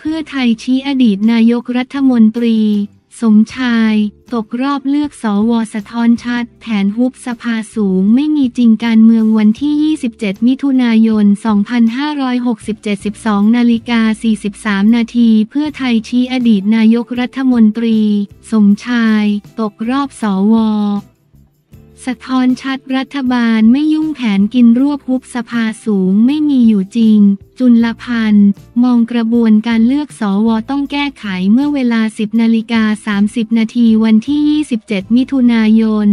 พื่อไทยชี้อดีตนายกรัฐมนตรีสมชายตกรอบเลือกสว.สะท้อนชัดแผนฮุบสภาสูงไม่มีจริงการเมืองวันที่ 27 มิถุนายน 2567 12:43 นาทีเพื่อไทยชี้อดีตนายกรัฐมนตรีสมชายตกรอบสว.สะท้อนชัดรัฐบาลไม่ยุ่งแผนกินรวบฮุบสภาสูงไม่มีอยู่จริงจุลพันธ์มองกระบวนการเลือกสวต้องแก้ไขเมื่อเวลา 10:30 นาทีวันที่ 27 มิถุนายน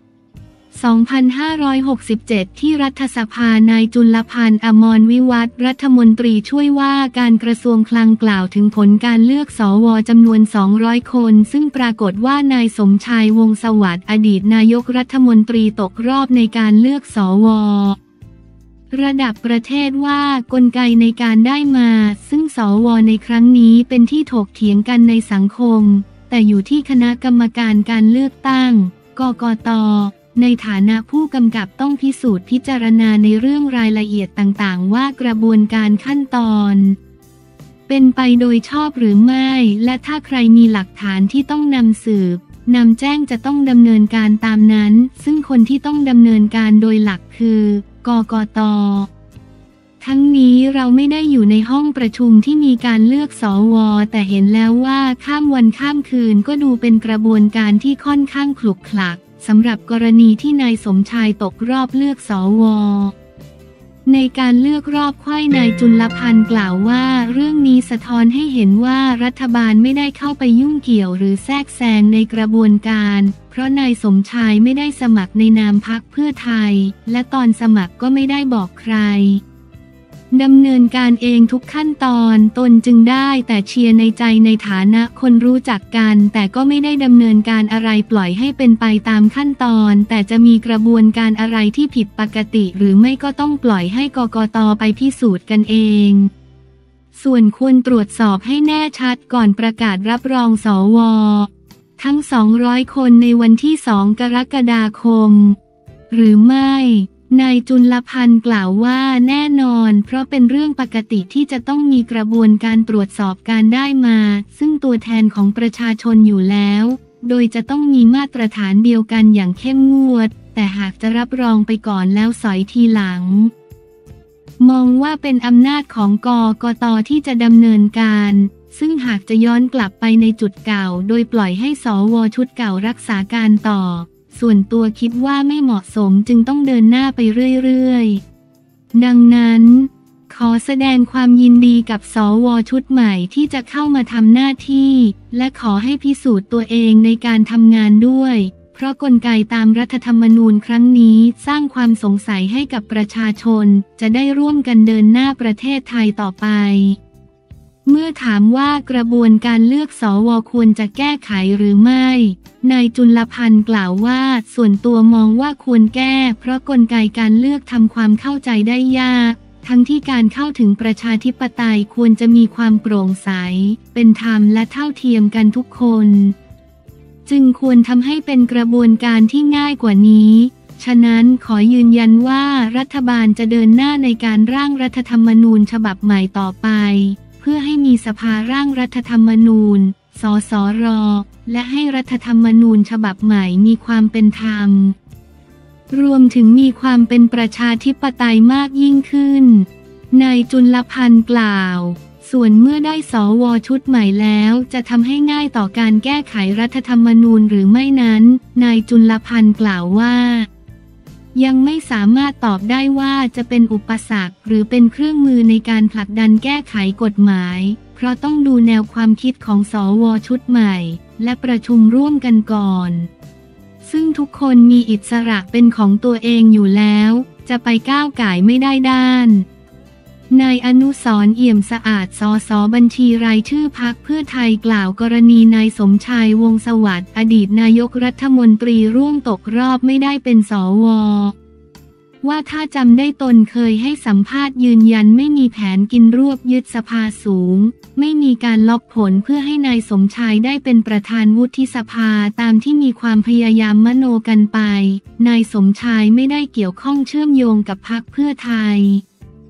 2567 ที่รัฐสภานายจุลพันธ์ อมรวิวัฒน์รัฐมนตรีช่วยว่าการกระทรวงคลังกล่าวถึงผลการเลือกสวจำนวน 200 คนซึ่งปรากฏว่านายสมชายวงศ์สวัสดิ์อดีตนายกรัฐมนตรีตกรอบในการเลือกสวระดับประเทศว่ากลไกในการได้มาซึ่งสวในครั้งนี้เป็นที่ถกเถียงกันในสังคมแต่อยู่ที่คณะกรรมการการเลือกตั้งกกต.ในฐานะผู้กำกับต้องพิสูจน์พิจารณาในเรื่องรายละเอียดต่างๆว่ากระบวนการขั้นตอนเป็นไปโดยชอบหรือไม่และถ้าใครมีหลักฐานที่ต้องนำสืบนำแจ้งจะต้องดำเนินการตามนั้นซึ่งคนที่ต้องดำเนินการโดยหลักคือกกต.ทั้งนี้เราไม่ได้อยู่ในห้องประชุมที่มีการเลือกสวแต่เห็นแล้วว่าข้ามวันข้ามคืนก็ดูเป็นกระบวนการที่ค่อนข้างขลุกขลักสำหรับกรณีที่นายสมชายตกรอบเลือกสวในการเลือกรอบไขว้นายจุลพันธ์กล่าวว่าเรื่องนี้สะท้อนให้เห็นว่ารัฐบาลไม่ได้เข้าไปยุ่งเกี่ยวหรือแทรกแซงในกระบวนการเพราะนายสมชายไม่ได้สมัครในนามพรรคเพื่อไทยและตอนสมัครก็ไม่ได้บอกใครดำเนินการเองทุกขั้นตอนตนจึงได้แต่เชียร์ในใจในฐานะคนรู้จักกันแต่ก็ไม่ได้ดำเนินการอะไรปล่อยให้เป็นไปตามขั้นตอนแต่จะมีกระบวนการอะไรที่ผิดปกติหรือไม่ก็ต้องปล่อยให้กกต.ไปพิสูจน์กันเองส่วนควรตรวจสอบให้แน่ชัดก่อนประกาศรับรองสวทั้ง 200 คนในวันที่ 2 กรกฎาคมหรือไม่นายจุลพันธ์กล่าวว่าแน่นอนเพราะเป็นเรื่องปกติที่จะต้องมีกระบวนการตรวจสอบการได้มาซึ่งตัวแทนของประชาชนอยู่แล้วโดยจะต้องมีมาตรฐานเดียวกันอย่างเข้มงวดแต่หากจะรับรองไปก่อนแล้วสอยทีหลังมองว่าเป็นอำนาจของกกต.ที่จะดำเนินการซึ่งหากจะย้อนกลับไปในจุดเก่าโดยปล่อยให้สวชุดเก่ารักษาการต่อส่วนตัวคิดว่าไม่เหมาะสมจึงต้องเดินหน้าไปเรื่อยๆดังนั้นขอแสดงความยินดีกับสวชุดใหม่ที่จะเข้ามาทำหน้าที่และขอให้พิสูจน์ตัวเองในการทำงานด้วยเพราะกลไกตามรัฐธรรมนูญครั้งนี้สร้างความสงสัยให้กับประชาชนจะได้ร่วมกันเดินหน้าประเทศไทยต่อไปเมื่อถามว่ากระบวนการเลือกสวควรจะแก้ไขหรือไม่นายจุลพันธ์กล่าวว่าส่วนตัวมองว่าควรแก้เพราะกลไกการเลือกทำความเข้าใจได้ยากทั้งที่การเข้าถึงประชาธิปไตยควรจะมีความโปร่งใสเป็นธรรมและเท่าเทียมกันทุกคนจึงควรทำให้เป็นกระบวนการที่ง่ายกว่านี้ฉะนั้นขอยืนยันว่ารัฐบาลจะเดินหน้าในการร่างรัฐธรรมนูญฉบับใหม่ต่อไปเพื่อให้มีสภาร่างรัฐธรรมนูญสสร.และให้รัฐธรรมนูญฉบับใหม่มีความเป็นธรรมรวมถึงมีความเป็นประชาธิปไตยมากยิ่งขึ้นนายจุลพันธ์กล่าวส่วนเมื่อได้สวชุดใหม่แล้วจะทำให้ง่ายต่อการแก้ไขรัฐธรรมนูญหรือไม่นั้นนายจุลพันธ์กล่าวว่ายังไม่สามารถตอบได้ว่าจะเป็นอุปสรรคหรือเป็นเครื่องมือในการผลักดันแก้ไขกฎหมายเพราะต้องดูแนวความคิดของสวชุดใหม่และประชุมร่วมกันก่อนซึ่งทุกคนมีอิสระเป็นของตัวเองอยู่แล้วจะไปก้าวก่ายไม่ได้ด้านนายอนุสรณ์ เอี่ยมสะอาดสสบัญชีรายชื่อพรรคเพื่อไทยกล่าวกรณีนายสมชายวงศ์สวัสดิ์อดีตนายกรัฐมนตรีร่วงตกรอบไม่ได้เป็นสวว่าถ้าจำได้ตนเคยให้สัมภาษณ์ยืนยันไม่มีแผนกินรวบยึดสภาสูงไม่มีการล็อกผลเพื่อให้นายสมชายได้เป็นประธานวุฒิสภาตามที่มีความพยายามมโนกันไปนายสมชายไม่ได้เกี่ยวข้องเชื่อมโยงกับพรรคเพื่อไทย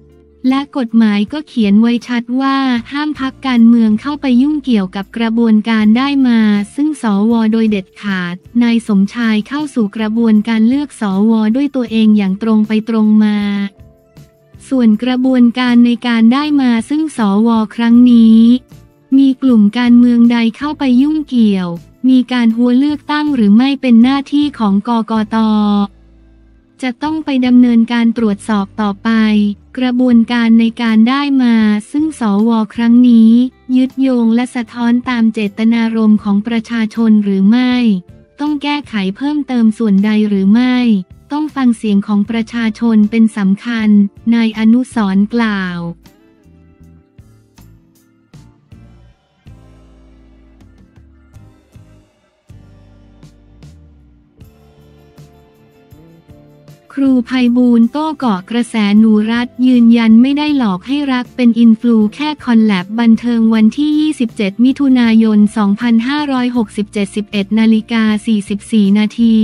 และกฎหมายก็เขียนไว้ชัดว่าห้ามพรรคการเมืองเข้าไปยุ่งเกี่ยวกับกระบวนการได้มาซึ่งสวโดยเด็ดขาดนายสมชายเข้าสู่กระบวนการเลือกสวด้วยตัวเองอย่างตรงไปตรงมาส่วนกระบวนการในการได้มาซึ่งสวครั้งนี้มีกลุ่มการเมืองใดเข้าไปยุ่งเกี่ยวมีการหัวเลือกตั้งหรือไม่เป็นหน้าที่ของกกต.จะต้องไปดำเนินการตรวจสอบต่อไปกระบวนการในการได้มาซึ่งสวครั้งนี้ยึดโยงและสะท้อนตามเจตนารมณ์ของประชาชนหรือไม่ต้องแก้ไขเพิ่มเติมส่วนใดหรือไม่ต้องฟังเสียงของประชาชนเป็นสำคัญนายอนุสรณ์กล่าวครูไพบูลย์โต้เกาะกระแสหนูรัฐยืนยันไม่ได้หลอกให้รักเป็นอินฟลูแค่คอลแลบบันเทิงวันที่ 27 มิถุนายน 2567 11:44 นาที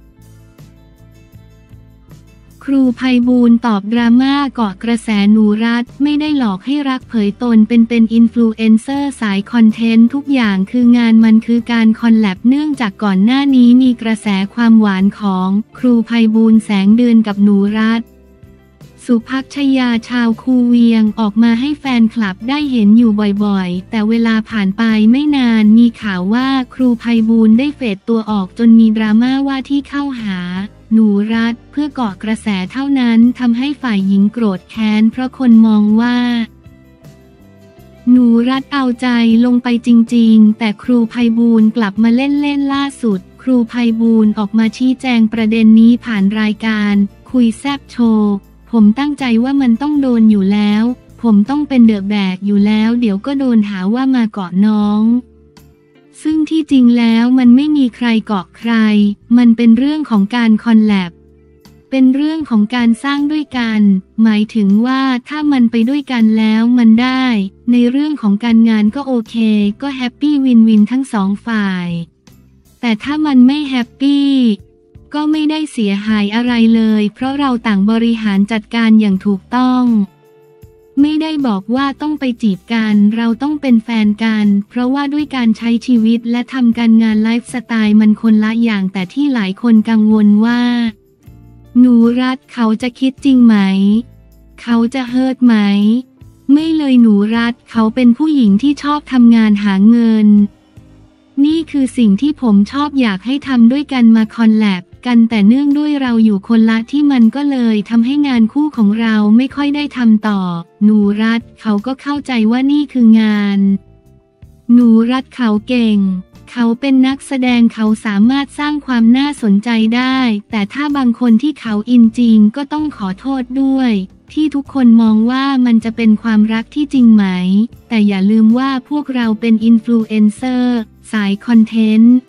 ครูไพบูลย์ตอบดราม่าเกาะกระแสหนูรัฐไม่ได้หลอกให้รักเผยตนเป็นอินฟลูเอนเซอร์สายคอนเทนต์ทุกอย่างคืองานมันคือการคอลแลบเนื่องจากก่อนหน้านี้มีกระแสความหวานของครูไพบูลย์แสงเดือนกับหนูรัฐสุภักชยาชาวคูเวียงออกมาให้แฟนคลับได้เห็นอยู่บ่อยๆแต่เวลาผ่านไปไม่นานมีข่าวว่าครูไพบูลย์ได้เฟดตัวออกจนมีดราม่าว่าที่เข้าหาหนูรัฐเพื่อเกาะกระแสเท่านั้นทำให้ฝ่ายหญิงโกรธแค้นเพราะคนมองว่าหนูรัฐเอาใจลงไปจริงๆแต่ครูไพบูลย์กลับมาเล่นล่าสุดครูไพบูลย์ออกมาชี้แจงประเด็นนี้ผ่านรายการคุยแซบโชว์ผมตั้งใจว่ามันต้องโดนอยู่แล้วผมต้องเป็นเดอะแบกอยู่แล้วเดี๋ยวก็โดนหาว่ามาเกาะน้องซึ่งที่จริงแล้วมันไม่มีใครเกาะใครมันเป็นเรื่องของการคอลแลบเป็นเรื่องของการสร้างด้วยกันหมายถึงว่าถ้ามันไปด้วยกันแล้วมันได้ในเรื่องของการงานก็โอเคก็แฮปปี้วินวินทั้งสองฝ่ายแต่ถ้ามันไม่แฮปปี้ก็ไม่ได้เสียหายอะไรเลยเพราะเราต่างบริหารจัดการอย่างถูกต้องไม่ได้บอกว่าต้องไปจีบกันเราต้องเป็นแฟนกันเพราะว่าด้วยการใช้ชีวิตและทำการงานไลฟ์สไตล์มันคนละอย่างแต่ที่หลายคนกังวลว่าหนูรัฐเขาจะคิดจริงไหมเขาจะเฮิร์ตไหมไม่เลยหนูรัฐเขาเป็นผู้หญิงที่ชอบทำงานหาเงินนี่คือสิ่งที่ผมชอบอยากให้ทำด้วยกันมาคอลแลบกันแต่เนื่องด้วยเราอยู่คนละที่มันก็เลยทำให้งานคู่ของเราไม่ค่อยได้ทำต่อหนูรัฐเขาก็เข้าใจว่านี่คืองานหนูรัฐเขาเก่งเขาเป็นนักแสดงเขาสามารถสร้างความน่าสนใจได้แต่ถ้าบางคนที่เขาอินจริงก็ต้องขอโทษด้วยที่ทุกคนมองว่ามันจะเป็นความรักที่จริงไหมแต่อย่าลืมว่าพวกเราเป็นอินฟลูเอนเซอร์สายคอนเทนต์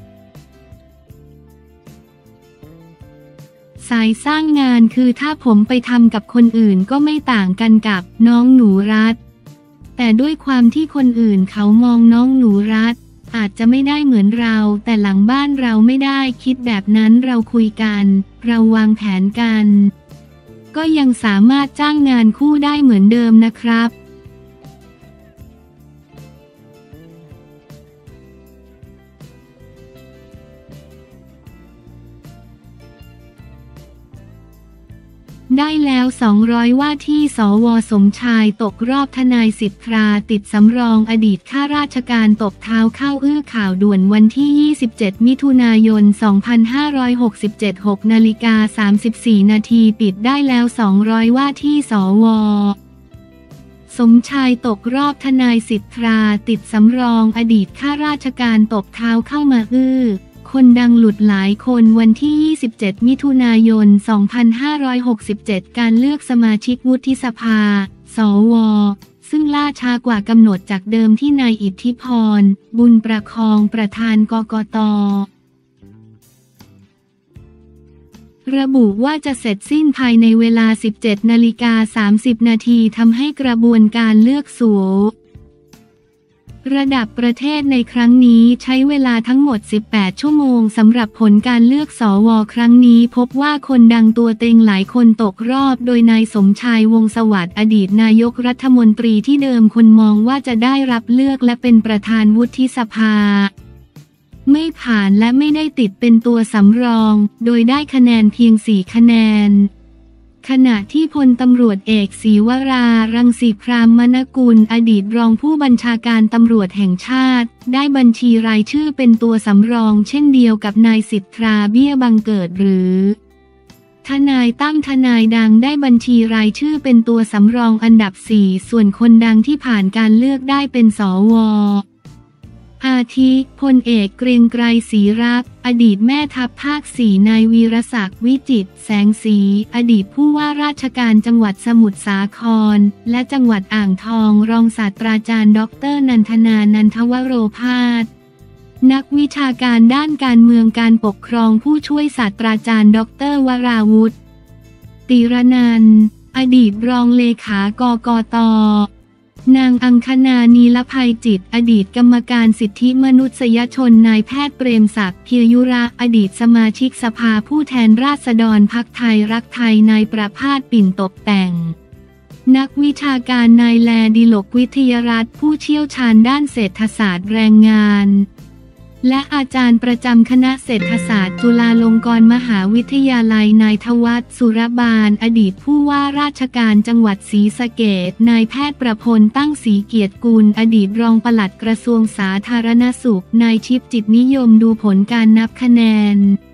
สายสร้างงานคือถ้าผมไปทำกับคนอื่นก็ไม่ต่างกันกับน้องหนูรัฐแต่ด้วยความที่คนอื่นเขามองน้องหนูรัฐอาจจะไม่ได้เหมือนเราแต่หลังบ้านเราไม่ได้คิดแบบนั้นเราคุยกันเราวางแผนกันก็ยังสามารถจ้างงานคู่ได้เหมือนเดิมนะครับ ได้แล้ว200ว่าที่สว.สมชายตกรอบทนายสิทธาติดสำรองอดีตข้าราชการตบเท้าเข้าอื้อข่าวด่วนวันที่27มิถุนายน2567 6:34 นาทีปิดได้แล้ว200ว่าที่สว.สมชายตกรอบทนายสิทธาติดสำรองอดีตข้าราชการตบเท้าเข้ามาคนดังหลุดหลายคนวันที่27มิถุนายน2567การเลือกสมาชิกวุฒิสภาสว.ซึ่งล่าช้ากว่ากำหนดจากเดิมที่นายอิทธิพรบุญประคองประธานกกต.ระบุว่าจะเสร็จสิ้นภายในเวลา 17:30 นาทีทำให้กระบวนการเลือกสว. ระดับประเทศในครั้งนี้ใช้เวลาทั้งหมด 18 ชั่วโมงสำหรับผลการเลือกสว.ครั้งนี้พบว่าคนดังตัวเต็งหลายคนตกรอบโดยนายสมชายวงศ์สวัสดิ์อดีตนายกรัฐมนตรีที่เดิมคนมองว่าจะได้รับเลือกและเป็นประธานวุฒิสภาไม่ผ่านและไม่ได้ติดเป็นตัวสำรองโดยได้คะแนนเพียง 4 คะแนนขณะที่พลตำรวจเอกศรีวรารังสีพรามนกุลอดีตรองผู้บัญชาการตำรวจแห่งชาติได้บัญชีรายชื่อเป็นตัวสำรองเช่นเดียวกับนายสิทธาเบี้ยบังเกิดหรือทนายตั้มทนายดังได้บัญชีรายชื่อเป็นตัวสำรองอันดับ 4ส่วนคนดังที่ผ่านการเลือกได้เป็นสว.อาทิพลเอกเกรียงไกรศรีรักษ์อดีตแม่ทัพภาค 4นายวีรศักดิ์วิจิตรแสงสีอดีตผู้ว่าราชการจังหวัดสมุทรสาครและจังหวัดอ่างทองรองศาสตราจารย์ดร.นันทนานันทวโรภาสนักวิชาการด้านการเมืองการปกครองผู้ช่วยศาสตราจารย์ดร.วราวุธติรนันท์อดีตรองเลขากกต.นางอังคณานีลภัยจิตอดีตกรรมการสิทธิมนุษยชนนายแพทย์เปรมศักดิ์เพียยุระอดีตสมาชิกสภาผู้แทนราษฎรพรรคไทยรักไทยนายประภาสปิ่นตกแต่งนักวิชาการนายแลดิลกวิทยรัตน์ผู้เชี่ยวชาญด้านเศรษฐศาสตร์แรงงานและอาจารย์ประจำคณะเศรษฐศาสตร์จุฬาลงกรณ์มหาวิทยาลัยนายทวัฒน์สุรบาลอดีตผู้ว่าราชการจังหวัดศรีสะเกษนายแพทย์ประพลตั้งศรีเกียรติกุลอดีตรองปลัดกระทรวงสาธารณสุขนายชิปจิตนิยมดูผลการนับคะแนน